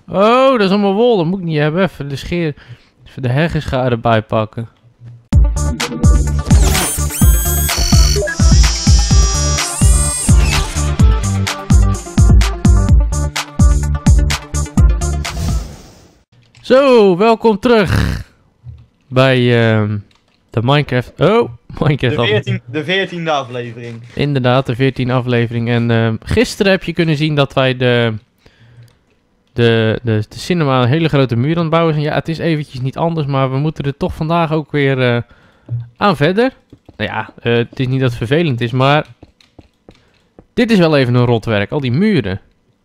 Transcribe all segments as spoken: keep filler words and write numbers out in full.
Oh, dat is allemaal wol. Dat moet ik niet hebben. Even de scheer... Even de heggeschaar erbij pakken. Zo, welkom terug bij uh, de Minecraft... Oh, Minecraft... De, veertien, de veertiende aflevering. Inderdaad, de veertiende aflevering. En uh, gisteren heb je kunnen zien dat wij de, de, de, de cinema een hele grote muur aan het bouwen zijn. Ja, het is eventjes niet anders, maar we moeten er toch vandaag ook weer uh, aan verder. Nou ja, uh, het is niet dat het vervelend is, maar dit is wel even een rotwerk, al die muren.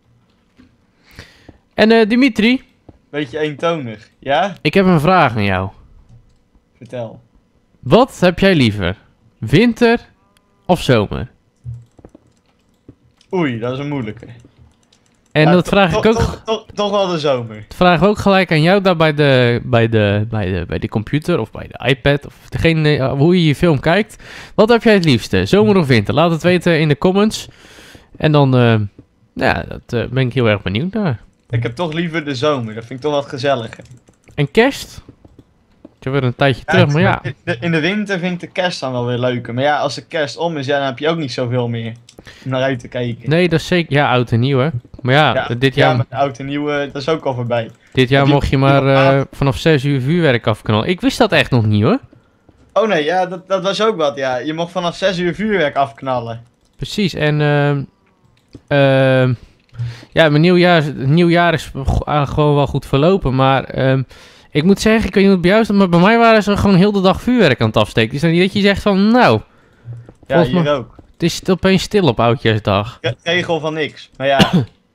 En uh, Dimitri... Beetje eentonig, ja? Ik heb een vraag aan jou. Vertel. Wat heb jij liever? Winter of zomer? Oei, dat is een moeilijke. En ja, dat vraag ik ook... Toch, toch, toch wel de zomer. Dat vraag ik ook gelijk aan jou daar bij de, bij de, bij de, bij de computer of bij de iPad. Of degene, hoe je je film kijkt. Wat heb jij het liefste? Zomer of winter? Laat het weten in de comments. En dan, uh, ja, dat uh, ben ik heel erg benieuwd naar. Ik heb toch liever de zomer, dat vind ik toch wat gezelliger. En kerst? Ik heb weer een tijdje Ja, terug, maar ja. In de winter vind ik de kerst dan wel weer leuker. Maar ja, als de kerst om is, ja, dan heb je ook niet zoveel meer om naar uit te kijken. Nee, dat is zeker... Ja, oud en nieuw, hè. Maar ja, ja dit jaar... Ja, maar oud en nieuw, dat is ook al voorbij. Dit jaar die, mocht je maar uh, vanaf zes uur vuurwerk afknallen. Ik wist dat echt nog niet, hoor. Oh nee, ja, dat, dat was ook wat, ja. Je mocht vanaf zes uur vuurwerk afknallen. Precies, en... Uh, uh, ja, mijn nieuwjaar, nieuwjaar is gewoon wel goed verlopen, maar... Uh, ik moet zeggen, ik weet niet hoe het bij jou is, maar bij mij waren ze gewoon heel de dag vuurwerk aan het afsteken. Dus dan niet dat je zegt van, nou... Ja, hier me, ook. Het is opeens stil op Oudjaarsdag. Regel van niks, maar ja...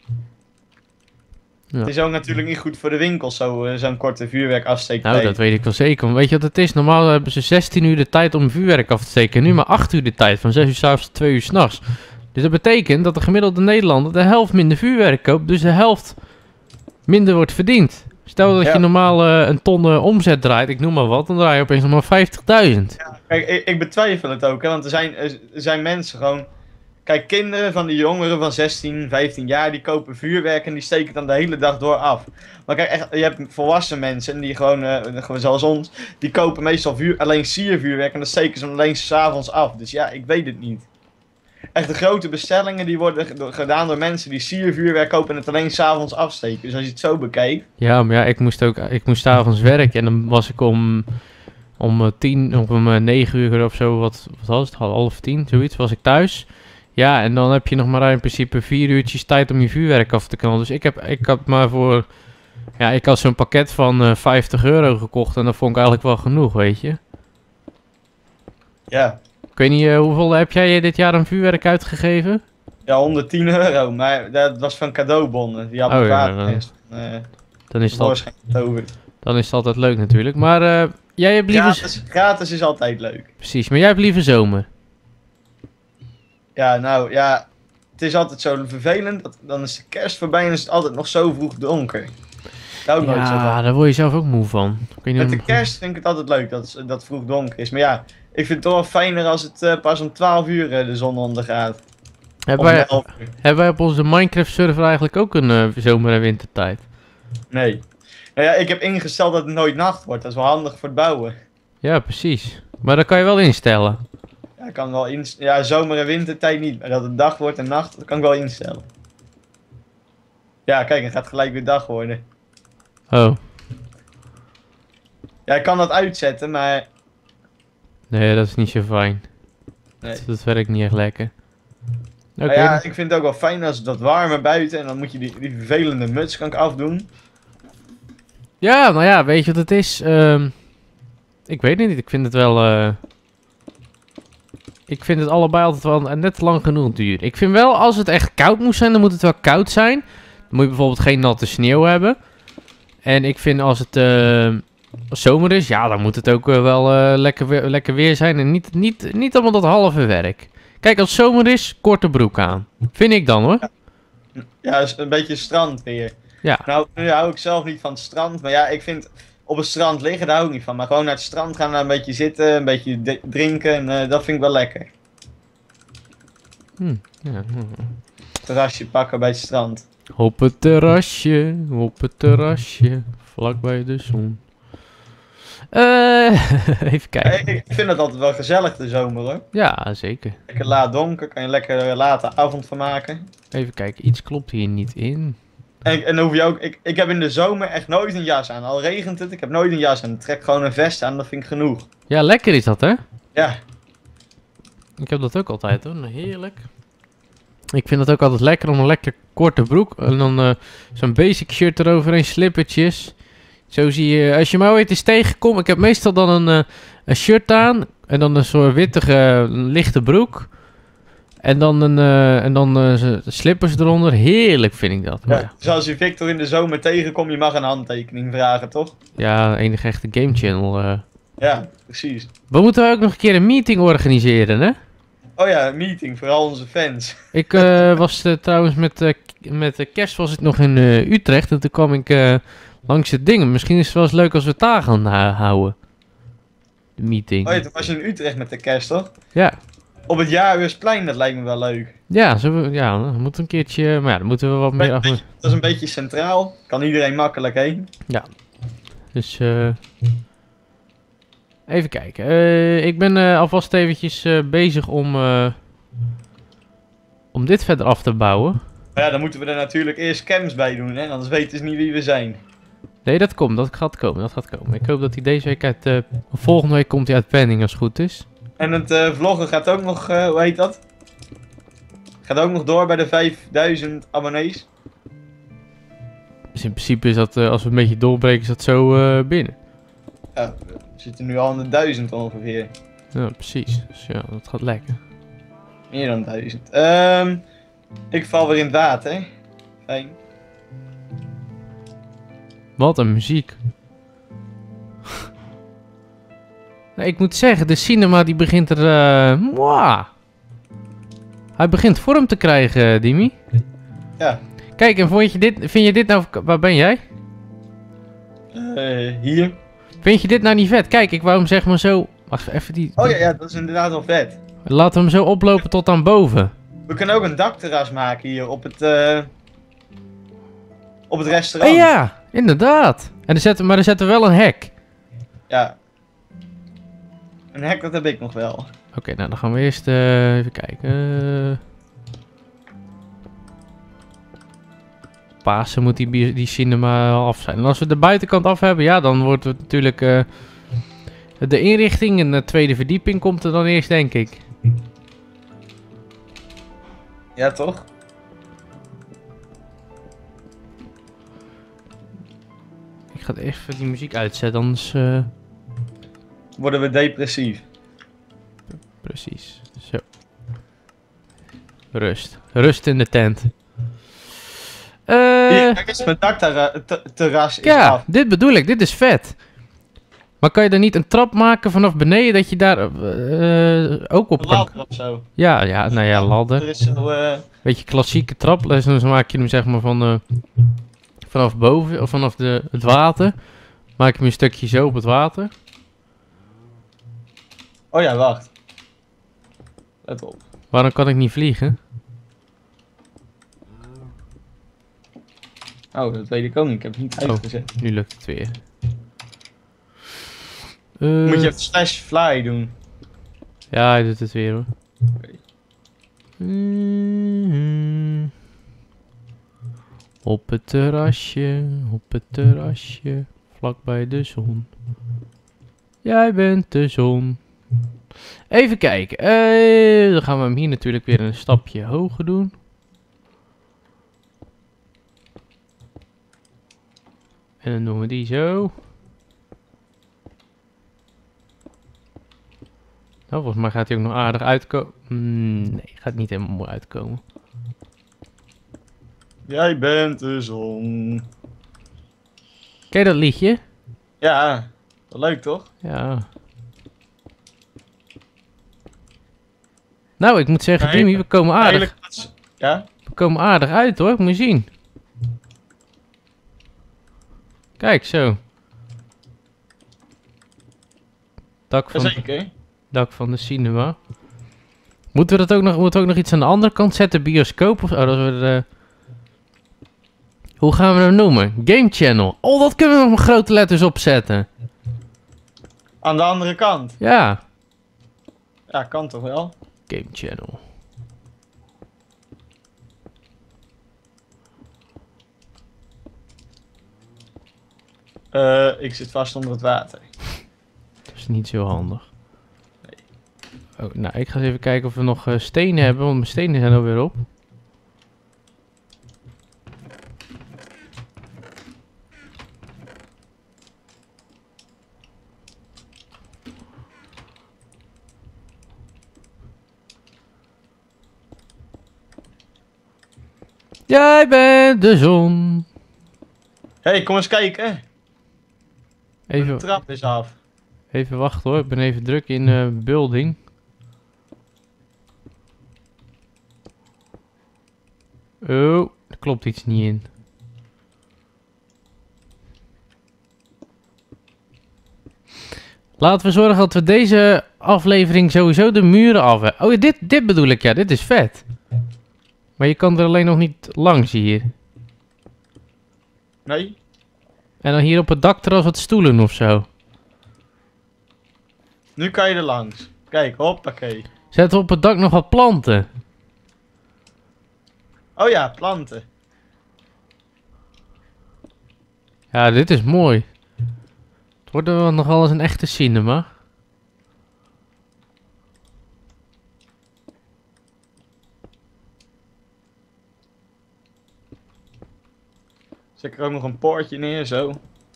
Ja. Het is ook natuurlijk niet goed voor de winkels, zo'n zo korte vuurwerk afsteken. Nou, dat weet ik wel zeker. Want weet je wat het is? Normaal hebben ze zestien uur de tijd om vuurwerk af te steken. Nu maar acht uur de tijd, van zes uur 's avonds tot twee uur 's nachts. Dus dat betekent dat de gemiddelde Nederlander de helft minder vuurwerk koopt. Dus de helft minder wordt verdiend. Stel dat ja. je normaal uh, een ton uh, omzet draait, ik noem maar wat, dan draai je opeens nog maar vijftigduizend. Ja, kijk, ik, ik betwijfel het ook, hè, want er zijn, er zijn mensen gewoon... Kijk, kinderen van die jongeren van zestien, vijftien jaar, die kopen vuurwerk en die steken het dan de hele dag door af. Maar kijk, echt, je hebt volwassen mensen die gewoon, uh, zoals ons, die kopen meestal vuur, alleen siervuurwerk en dan steken ze hem alleen 's avonds af. Dus ja, ik weet het niet. Echt, de grote bestellingen die worden gedaan door mensen die siervuurwerk kopen en het alleen 's avonds afsteken. Dus als je het zo bekijkt... Ja, maar ja, ik moest ook, ik moest 's avonds werken en dan was ik om, om uh, tien, of om uh, negen uur of zo, wat, wat was het, half tien, zoiets, was ik thuis. Ja, en dan heb je nog maar in principe vier uurtjes tijd om je vuurwerk af te knallen. Dus ik heb, ik had maar voor, ja, ik had zo'n pakket van uh, vijftig euro gekocht en dat vond ik eigenlijk wel genoeg, weet je. Ja. Ik weet niet, uh, hoeveel heb jij dit jaar aan vuurwerk uitgegeven? Ja, honderdtien euro, maar dat was van cadeaubonnen. Die had oh, ja, ja, is, uh, dan, is dat, over. dan is het altijd leuk natuurlijk. Maar uh, jij hebt liever... Gratis, gratis is altijd leuk. Precies, maar jij hebt liever zomer. Ja, nou ja, het is altijd zo vervelend. Dat, dan is de kerst voorbij en is het altijd nog zo vroeg donker. Daar ja, zo daar word je zelf ook moe van. Ik weet niet Met de kerst vind ik het altijd leuk dat het dat vroeg donker is. Maar ja, ik vind het toch wel fijner als het uh, pas om twaalf uur uh, de zon ondergaat. Hebben wij, hebben wij op onze Minecraft server eigenlijk ook een uh, zomer- en wintertijd? Nee. Nou ja, ik heb ingesteld dat het nooit nacht wordt. Dat is wel handig voor het bouwen. Ja, precies. Maar dat kan je wel instellen. Ja, ik kan wel instellen. Ja, zomer- en wintertijd niet. Maar dat het dag wordt en nacht, dat kan ik wel instellen. Ja, kijk, het gaat gelijk weer dag worden. Oh. Ja, ik kan dat uitzetten, maar... Nee, dat is niet zo fijn. Nee. Dat, dat werkt niet echt lekker. Oké. Okay. Ja, ik vind het ook wel fijn als het wat warmer buiten en dan moet je die, die vervelende muts kan ik afdoen. Ja, nou ja, weet je wat het is? Uh, ik weet het niet, ik vind het wel... Uh, ik vind het allebei altijd wel net lang genoeg duur. Ik vind wel, als het echt koud moet zijn, dan moet het wel koud zijn. Dan moet je bijvoorbeeld geen natte sneeuw hebben. En ik vind als het uh, zomer is, ja, dan moet het ook uh, wel uh, lekker, weer, lekker weer zijn. En niet, niet, niet allemaal dat halve werk. Kijk, als het zomer is, korte broek aan. Vind ik dan, hoor. Ja, ja, een beetje strand weer. Ja. Nou, nu hou ik zelf niet van het strand. Maar ja, ik vind op het strand liggen, daar hou ik niet van. Maar gewoon naar het strand gaan, daar een beetje zitten, een beetje drinken. En uh, dat vind ik wel lekker. Hm, ja. Terrasje pakken bij het strand. Op het terrasje, op het terrasje, vlakbij de zon. Eh, even kijken. Ik ik vind het altijd wel gezellig de zomer hoor. Ja, zeker. Lekker laat donker, kan je lekker late avond van maken. Even kijken, iets klopt hier niet in. En, en hoef je ook, ik, ik heb in de zomer echt nooit een jas aan. Al regent het, ik heb nooit een jas aan. Ik trek gewoon een vest aan, dat vind ik genoeg. Ja, lekker is dat, hè? Ja, Ik heb dat ook altijd, hoor. Heerlijk. Ik vind het ook altijd lekker om een lekker korte broek. En dan eh, zo'n basic shirt eroverheen, slippertjes. Zo zie je, als je me ooit eens tegenkomt. Ik heb meestal dan een, eh, een shirt aan. En dan een soort wittige, een lichte broek. En dan, een, eh, en dan eh, z- slippers eronder. Heerlijk vind ik dat. Maar ja. ja, Dus als je Victor in de zomer tegenkomt, je mag een handtekening vragen, toch? ja, enige echte game channel. eh. Ja, precies. We moeten ook nog een keer een meeting organiseren, hè? Oh ja, een meeting voor al onze fans. Ik eh, was eh, trouwens met, eh, k- met de kerst was ik nog in eh, Utrecht. En toen kwam ik eh, langs het ding. Misschien is het wel eens leuk als we het daar gaan ha- houden. De meeting. Oh ja, toen was je in Utrecht met de kerst, toch? Ja, Op het Jaarbeursplein, dat lijkt me wel leuk. ja, zo, ja, we moeten een keertje. Maar ja, dan moeten we wat meer af. Dat is een beetje centraal, kan iedereen makkelijk heen. Dus eh even kijken. Eh, ik ben eh, alvast eventjes eh, bezig om, eh, om dit verder af te bouwen. Maar ja, dan moeten we er natuurlijk eerst cams bij doen, hè? Anders weten ze niet wie we zijn. Nee, dat komt. Dat gaat komen. Dat gaat komen. Ik hoop dat hij deze week uit... eh, volgende week komt hij uit planning als het goed is. En het eh, vloggen gaat ook nog, eh, hoe heet dat? Gaat ook nog door bij de vijfduizend abonnees. Dus in principe is dat, eh, als we een beetje doorbreken, is dat zo eh, binnen. Ja, we zitten nu al aan de duizend ongeveer. Ja, precies. Dus ja, dat gaat lekker. Meer dan duizend. Ehm, ik val weer in het water, hè? Fijn. Wat een muziek. Nee, ik moet zeggen, de cinema die begint er... eh mwah. Hij begint vorm te krijgen, Dimi. Ja. Kijk, en vond je dit, vind je dit nou... Waar ben jij? Eh, hier. Vind je dit nou niet vet? Kijk, ik wou hem zeg maar zo... Wacht even die... Oh ja, ja, dat is inderdaad wel vet. Laten we hem zo oplopen tot aan boven. We kunnen ook een dakterras maken hier op het, eh, op het Eh, restaurant. ja, inderdaad. En er zetten, maar er zetten we wel een hek. Ja. Een hek, dat heb ik nog wel. Oké, nou dan gaan we eerst eh, even kijken. Eh Pasen moet die, bi- die cinema af zijn. En als we de buitenkant af hebben, ja, dan wordt het natuurlijk... eh, de inrichting en de tweede verdieping komt er dan eerst, denk ik. Ja, toch? Ik ga even die muziek uitzetten, anders... eh, Worden we depressief. Precies, zo. Rust. Rust in de tent. Eh... Hier, kijk eens, mijn dakterras is Ja, af. dit bedoel ik. Dit is vet. Maar kan je er niet een trap maken vanaf beneden dat je daar eh, ook op Een kan... ladder of zo. Ja, ja, nou ja, Er ladder. is zo, eh, Beetje klassieke trap. Dus dan maak je hem zeg maar van... eh, vanaf boven, of vanaf de, het water. Maak je hem een stukje zo op het water. Oh ja, wacht. Let op. Waarom kan ik niet vliegen? Oh, dat weet ik ook niet. Ik heb het niet Oh. uitgezet. Nu lukt het weer. Eh, Moet je even slash fly doen. Ja, hij doet het weer hoor. Oké. Mhm. Op het terrasje, op het terrasje, vlakbij de zon. Jij bent de zon. Even kijken. Eh, dan gaan we hem hier natuurlijk weer een stapje hoger doen. En dan doen we die zo. Nou, volgens mij gaat hij ook nog aardig uitkomen. Mm, nee, gaat niet helemaal mooi uitkomen. Jij bent de zon. Ken je dat liedje? Ja, wel leuk toch? Ja. Nou, ik moet zeggen, Nee, Jimmy, we komen aardig. Eigenlijk was- Ja? We komen aardig uit hoor, moet je zien. Kijk, zo. Dak van, Jazeker. dak van de cinema. Moeten we dat ook nog, moeten we ook nog iets aan de andere kant zetten? Bioscoop of... Oh, dat we de... Hoe gaan we hem noemen? Game Channel. Oh, dat kunnen we nog met grote letters opzetten. Aan de andere kant. Ja. Ja, kan toch wel? Game Channel. Uh, ik zit vast onder het water. Dat is niet zo handig. Nee. Oh, nou, ik ga eens even kijken of we nog uh, stenen hebben, want mijn stenen zijn alweer op. Jij bent de zon. Hé, hey, kom eens kijken. Even, de trap is af. Even wachten hoor, ik ben even druk in uh, building. Oh, er klopt iets niet in. Laten we zorgen dat we deze aflevering sowieso de muren af hebben. Oh, dit, dit bedoel ik, ja, dit is vet. Maar je kan er alleen nog niet langs hier. Nee? En dan hier op het dak terras wat stoelen of zo. Nu kan je er langs. Kijk, hoppakee. Zetten we op het dak nog wat planten. Oh ja, planten. Ja, dit is mooi. Het wordt wel nogal eens een echte cinema. Zet er ook nog een poortje neer, zo.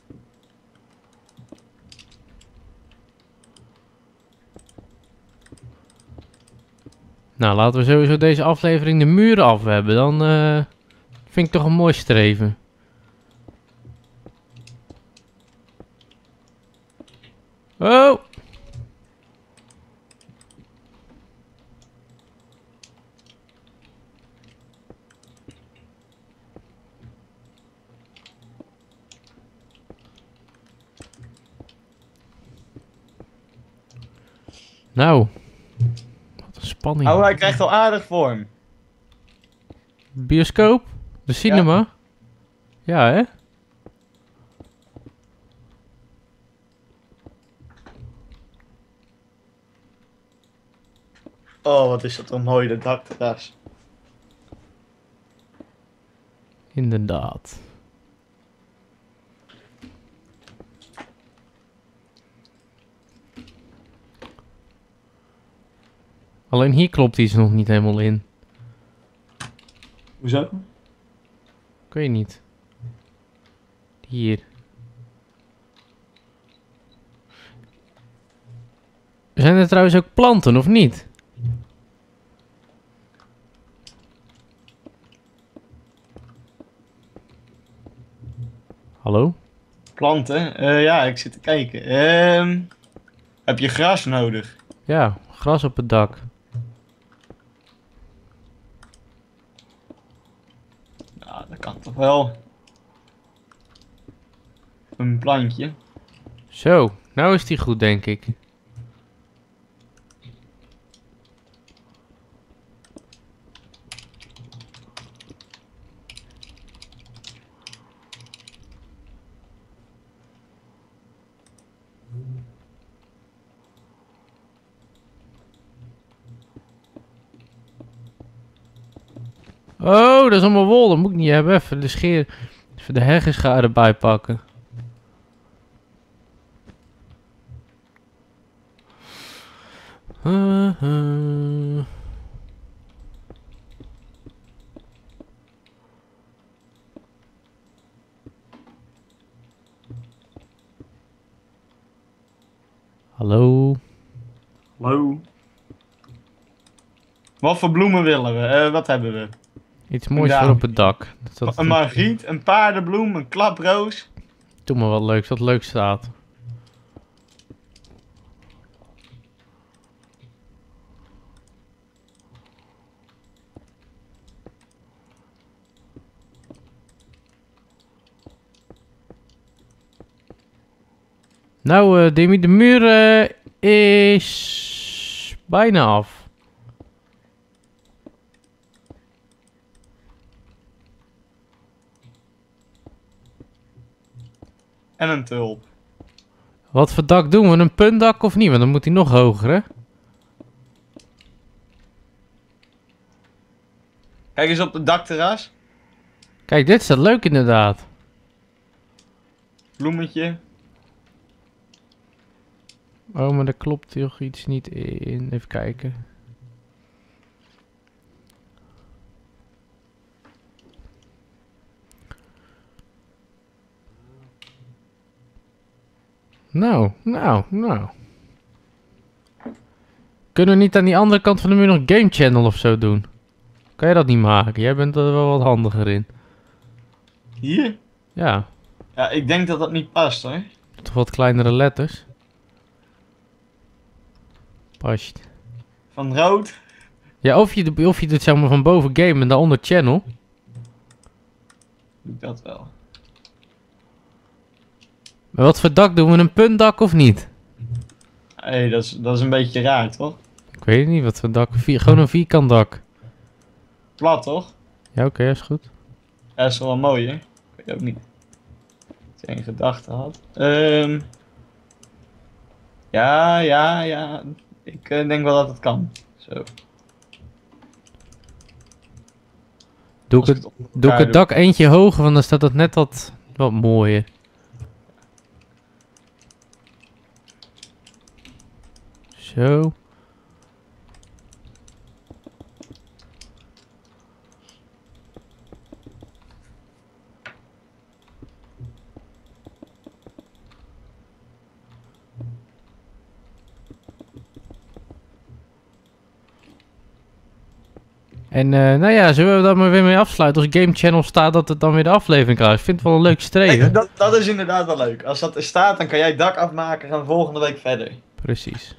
Nou, laten we sowieso deze aflevering de muren af hebben. Dan uh, vind ik toch een mooi streven. Oh! Nou, wat een spanning. Oh, hij krijgt al aardig vorm. Bioscoop? De cinema? Ja, ja hè? Oh, wat is dat een mooi, dat dakterras. Inderdaad. Alleen hier klopt iets nog niet helemaal in. Hoezo? Ik weet niet. Hier. Zijn er trouwens ook planten of niet? Hallo? Planten? Uh, ja, ik zit te kijken. Um, heb je gras nodig? Ja, gras op het dak. Nou, dat kan toch wel. Een plantje. Zo, nou is die goed denk ik. Oh, dat is allemaal wol. Dat moet ik niet hebben. Even de scheer. Even de heggeschaar erbij pakken. Uh, uh. Hallo. Hallo. Wat voor bloemen willen we? Uh, wat hebben we? Iets moois voor op het dak. Dat dat een margriet, een paardenbloem, een klaproos. Doe maar wat leuks, wat leuk staat. Nou, uh, Demi, de muur uh, is bijna af. En een tulp. Wat voor dak doen we? Een puntdak of niet? Want dan moet hij nog hoger, hè? Kijk eens op het dakterras. Kijk, dit staat leuk inderdaad. Bloemetje. Oh, maar daar klopt toch iets niet in. Even kijken. Nou, nou, nou. Kunnen we niet aan die andere kant van de muur nog Game Channel of zo doen? Kan je dat niet maken? Jij bent er wel wat handiger in. Hier? Ja, Ja, ik denk dat dat niet past hoor. toch wat kleinere letters. Past. Van rood. Ja, of je, of je doet zeg maar van boven game en daaronder channel. Doe ik dat wel. Maar wat voor dak doen we? Een puntdak of niet? Hé, hey, dat, is, dat is een beetje raar toch? Ik weet niet, wat voor dak. Vier, gewoon een vierkant dak. Plat toch? Ja, oké, is goed. Ja, dat is wel mooi hè. Ik weet ook niet. Dat je een gedachte had. Ehm ja, ja, ja. Ik uh, denk wel dat het kan. Zo. Doe ik Als het, op doe ik elkaar het dak eentje hoger, want dan staat het net wat, wat mooier. Zo. En uh, nou ja, zullen we daar maar weer mee afsluiten? Als Game Channel staat dat het dan weer de aflevering krijgt. Ik vind het wel een leuk streven. Hey, dat, dat is inderdaad wel leuk. Als dat er staat, dan kan jij het dak afmaken en gaan we volgende week verder. Precies.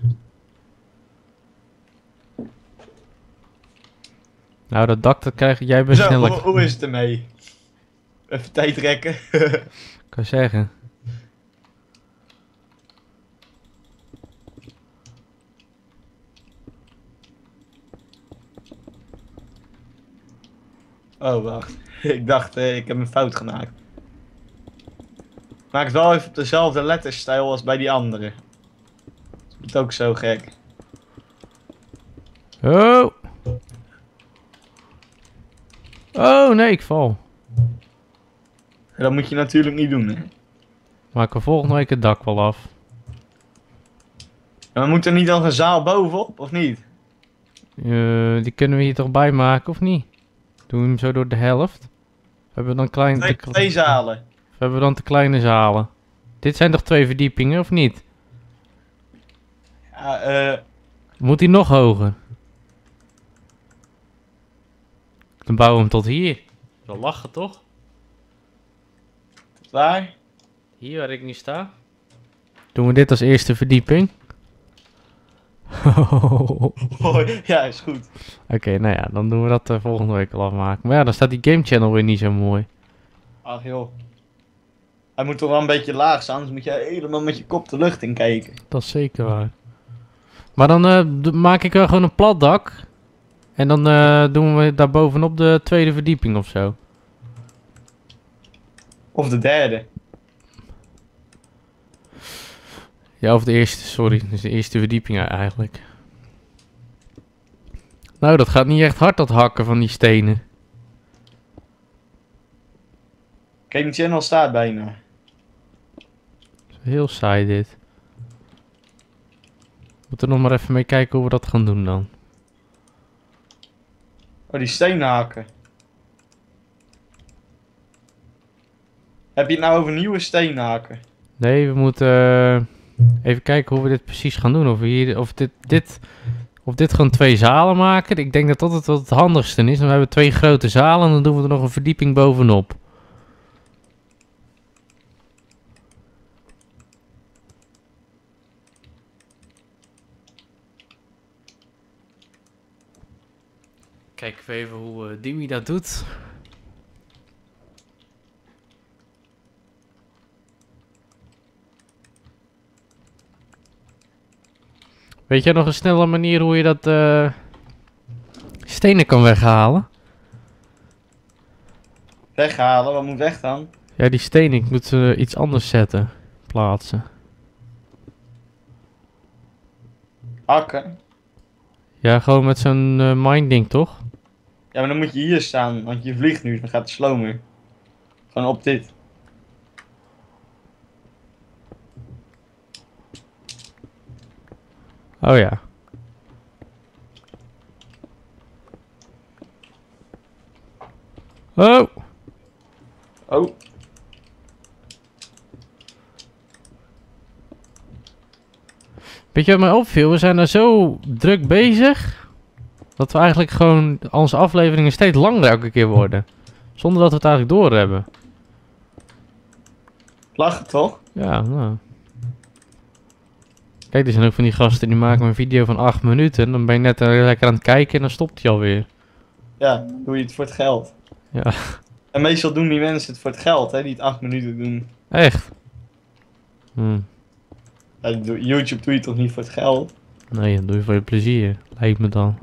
Nou, dat dak, dat krijg jij best Zo, sneller. hoe, hoe is het ermee? Even tijd rekken. Ik kan zeggen. Oh, wacht. Ik dacht, uh, ik heb een fout gemaakt. Maak het wel even op dezelfde letterstijl als bij die andere. Dat is ook zo gek. Oh! Oh, nee, ik val. Dat moet je natuurlijk niet doen, hè. Maken we volgende week het dak wel af. En we moeten er niet nog een zaal bovenop, of niet? Uh, die kunnen we hier toch bij maken, of niet? Doen we hem zo door de helft? We hebben dan klein, Twee, te, twee zalen. we hebben dan te kleine zalen. Dit zijn toch twee verdiepingen, of niet? Ja, eh... Moet hij nog hoger? Dan bouwen we hem tot hier. Wel lachen, toch? waar? Hier waar ik nu sta. Doen we dit als eerste verdieping? Oh, ja, is goed. Oké, okay, nou ja, dan doen we dat uh, volgende week al afmaken. Maar ja, dan staat die Game Channel weer niet zo mooi. Ach joh. Hij moet toch wel een beetje laag staan, anders moet je helemaal met je kop de lucht in kijken. Dat is zeker waar. Maar dan uh, maak ik wel gewoon een plat dak. En dan uh, doen we daar bovenop de tweede verdieping of zo. Of de derde. Ja, of de eerste, sorry. Dus de eerste verdieping eigenlijk. Nou, dat gaat niet echt hard, dat hakken van die stenen. Game Channel staat bijna. Heel saai dit. We moeten nog maar even mee kijken hoe we dat gaan doen dan. Oh, die stenen haken. Heb je het nou over nieuwe stenen haken? Nee, we moeten uh, even kijken hoe we dit precies gaan doen. Of, we hier, of, dit, dit, of dit gewoon twee zalen maken. Ik denk dat dat het, wat het handigste is. Dan hebben we twee grote zalen en dan doen we er nog een verdieping bovenop. Kijken we even hoe uh, Dimi dat doet. Weet jij nog een snelle manier hoe je dat uh, stenen kan weghalen? Weghalen, wat moet weg dan? Ja, die steen, ik moet uh, iets anders zetten. Plaatsen. Hakken. Ja, gewoon met zo'n uh, minding, toch? Ja, maar dan moet je hier staan, want je vliegt nu, dan gaat het slomer. Gewoon op dit. Oh ja. Oh! Oh. Weet je wat mij opviel? We zijn er zo druk bezig, dat we eigenlijk gewoon onze afleveringen steeds langer elke keer worden. Zonder dat we het eigenlijk doorhebben. Lachen toch? Ja, nou. Kijk, er zijn ook van die gasten die maken een video van acht minuten. Dan ben je net uh, lekker aan het kijken en dan stopt hij alweer. Ja, doe je het voor het geld. Ja. En meestal doen die mensen het voor het geld, hè, die het acht minuten doen. Echt? Hm. Ja, YouTube doe je toch niet voor het geld? Nee, dat doe je voor je plezier. Lijkt me dan.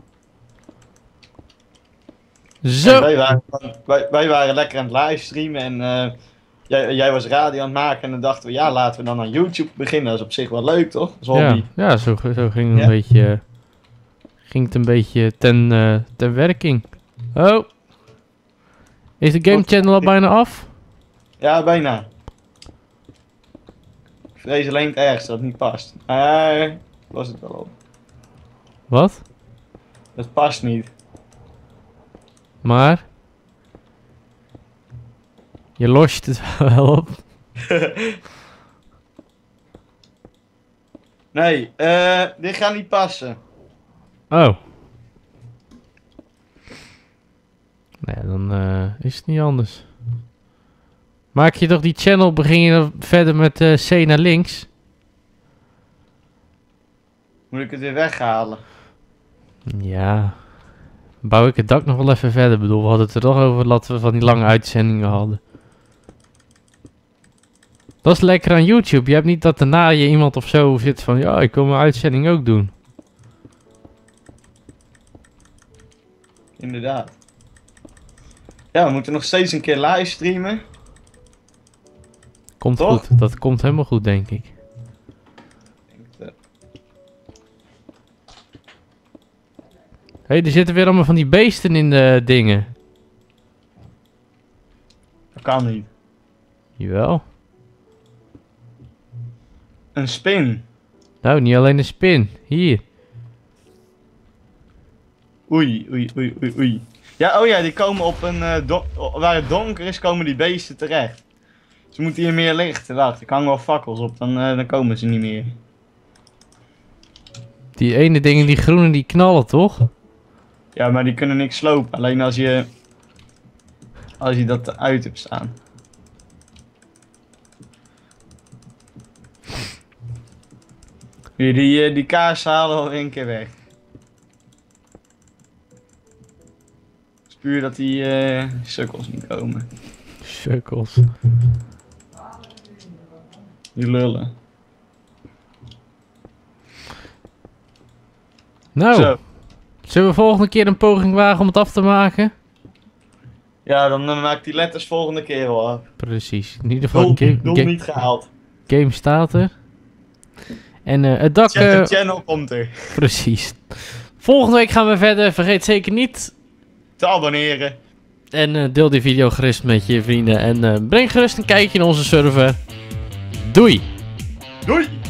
Zo! Wij waren, wij, wij waren lekker aan het livestreamen en uh, jij, jij was radio aan het maken en dan dachten we, ja, laten we dan aan YouTube beginnen. Dat is op zich wel leuk, toch? Als hobby. Ja, ja zo, zo ging het Ja. een beetje, ging het een beetje ten, uh, ten werking. Oh! Is de Game Channel al bijna af? Ja, bijna. Ik vrees alleen het ergste dat het niet past. Maar was het wel op. Wat? Het past niet. Maar? Je lost het wel op. Nee, eh, dit gaat niet passen. Oh. Nou ja, dan uh, is het niet anders. Maak je toch die channel, begin je dan verder met uh, C naar links? Moet ik het weer weghalen? Ja. Bouw ik het dak nog wel even verder. Ik bedoel, we hadden het er toch over dat we van die lange uitzendingen hadden. Dat is lekker aan YouTube. Je hebt niet dat daarna je iemand of zo zit van, ja, ik wil mijn uitzending ook doen. Inderdaad. Ja, we moeten nog steeds een keer livestreamen. Komt Toch? goed. Dat komt helemaal goed, denk ik. Hé, hey, er zitten weer allemaal van die beesten in de dingen. Dat kan niet. Jawel. Een spin. Nou, niet alleen een spin. Hier. Oei, oei, oei, oei, oei. Ja, oh ja, die komen op een... Uh, don waar het donker is, komen die beesten terecht. Ze moeten hier meer licht. Wacht, ik hang wel fakkels op, dan, uh, dan komen ze niet meer. Die ene dingen, die groene, die knallen, toch? Ja, maar die kunnen niks slopen. Alleen als je... Als je dat eruit hebt staan. Weer die, uh, die kaars halen al één keer weg. Het is puur dat die uh, sukkels niet komen. Sukkels. Die lullen. Nou, Zo. zullen we volgende keer een poging wagen om het af te maken? Ja, dan uh, maak ik die letters volgende keer wel af. Precies. In ieder geval, Doel, game, doel game, niet gehaald. game staat er. En uh, het dak... Chat, Uh, de channel komt er. precies. Volgende week gaan we verder. Vergeet zeker niet. Te abonneren. En uh, deel die video gerust met je vrienden. En uh, breng gerust een kijkje in onze server. Doei! Doei!